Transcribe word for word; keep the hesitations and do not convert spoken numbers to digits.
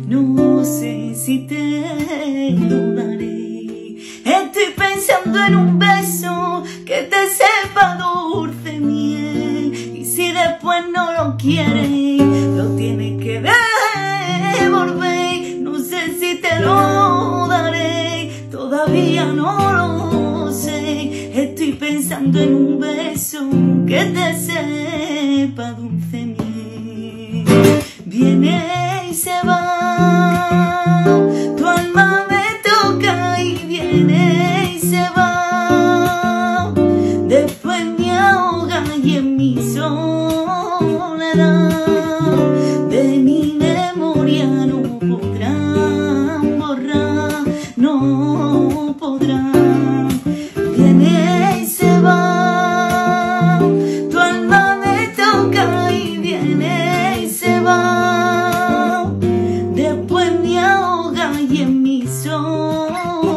no sé si te lo daré. Estoy pensando en un beso que te sepa dulce miel, y si después no lo quieres, lo tienes que devolver. No sé si te lo daré, todavía no lo sé. Estoy pensando en un beso que te sepa dulce miel. Viene y se va, tu alma me toca y viene y se va. Después me ahoga y en mi soledad de mi memoria no podrán borrar, no podrán. Viene y se va, tu alma me toca y viene y se va. Después me ahoga y en mi soledad